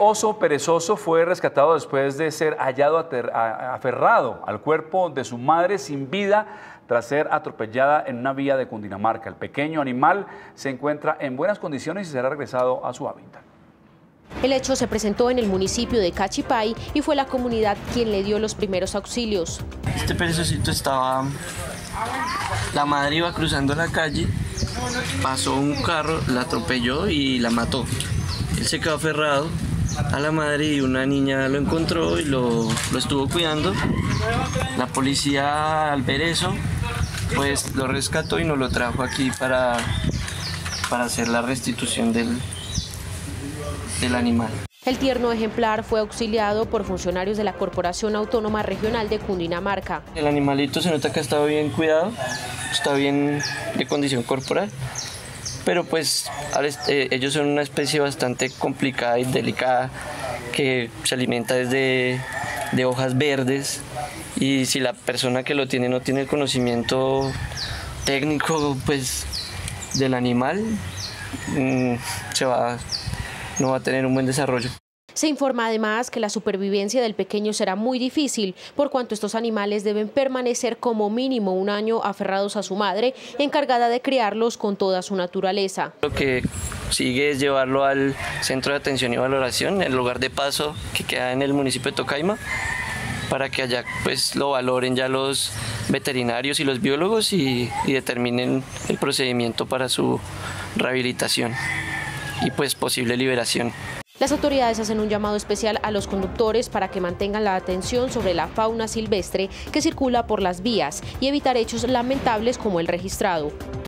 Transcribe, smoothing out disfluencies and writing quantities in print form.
oso perezoso fue rescatado después de ser hallado aferrado al cuerpo de su madre sin vida tras ser atropellada en una vía de Cundinamarca. El pequeño animal se encuentra en buenas condiciones y será regresado a su hábitat. El hecho se presentó en el municipio de Cachipay y fue la comunidad quien le dio los primeros auxilios. Este perezocito estaba... La madre iba cruzando la calle, pasó un carro, la atropelló y la mató. Él se quedó aferrado a la madre y una niña lo encontró y lo estuvo cuidando. La policía, al ver eso, pues lo rescató y nos lo trajo aquí para hacer la restitución del animal. El tierno ejemplar fue auxiliado por funcionarios de la Corporación Autónoma Regional de Cundinamarca. El animalito se nota que ha estado bien cuidado, está bien de condición corporal, pero pues ellos son una especie bastante complicada y delicada que se alimenta desde de hojas verdes, y si la persona que lo tiene no tiene el conocimiento técnico pues del animal, no va a tener un buen desarrollo. Se informa además que la supervivencia del pequeño será muy difícil, por cuanto estos animales deben permanecer como mínimo un año aferrados a su madre, encargada de criarlos con toda su naturaleza. Lo que sigue es llevarlo al Centro de Atención y Valoración, el lugar de paso que queda en el municipio de Tocaima, para que allá pues lo valoren ya los veterinarios y los biólogos y determinen el procedimiento para su rehabilitación y pues posible liberación. Las autoridades hacen un llamado especial a los conductores para que mantengan la atención sobre la fauna silvestre que circula por las vías y evitar hechos lamentables como el registrado.